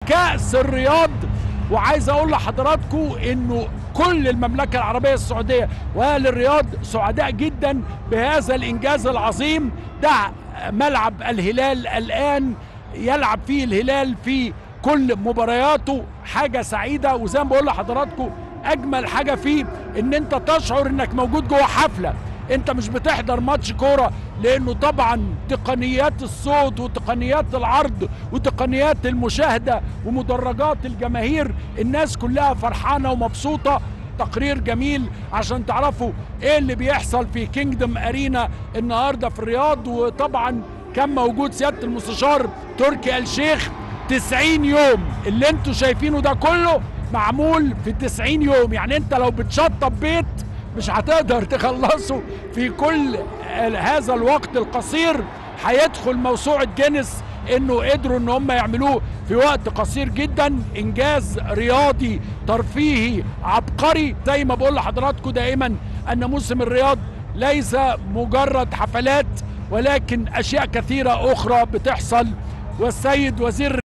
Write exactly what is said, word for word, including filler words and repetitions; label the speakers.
Speaker 1: كأس الرياض. وعايز اقول لحضراتكم انه كل المملكة العربية السعودية واهل الرياض سعداء جدا بهذا الانجاز العظيم. ده ملعب الهلال الان يلعب فيه الهلال في كل مبارياته، حاجة سعيدة. وزي ما بقول لحضراتكم اجمل حاجة فيه ان انت تشعر انك موجود جوه حفلة، انت مش بتحضر ماتش كورة، لانه طبعا تقنيات الصوت وتقنيات العرض وتقنيات المشاهدة ومدرجات الجماهير، الناس كلها فرحانة ومبسوطة. تقرير جميل عشان تعرفوا ايه اللي بيحصل في كينجدوم ارينا النهاردة في الرياض. وطبعا كان موجود سيادة المستشار تركي آل الشيخ. تسعين يوم اللي انتوا شايفينه ده كله معمول في تسعين يوم، يعني انت لو بتشطب بيت مش هتقدر تخلصه في كل هذا الوقت القصير. هيدخل موسوعة جينيس انه قدروا ان هم يعملوه في وقت قصير جدا. انجاز رياضي ترفيهي عبقري. زي ما بقول لحضراتكم دائما ان موسم الرياض ليس مجرد حفلات، ولكن اشياء كثيرة اخرى بتحصل. والسيد وزير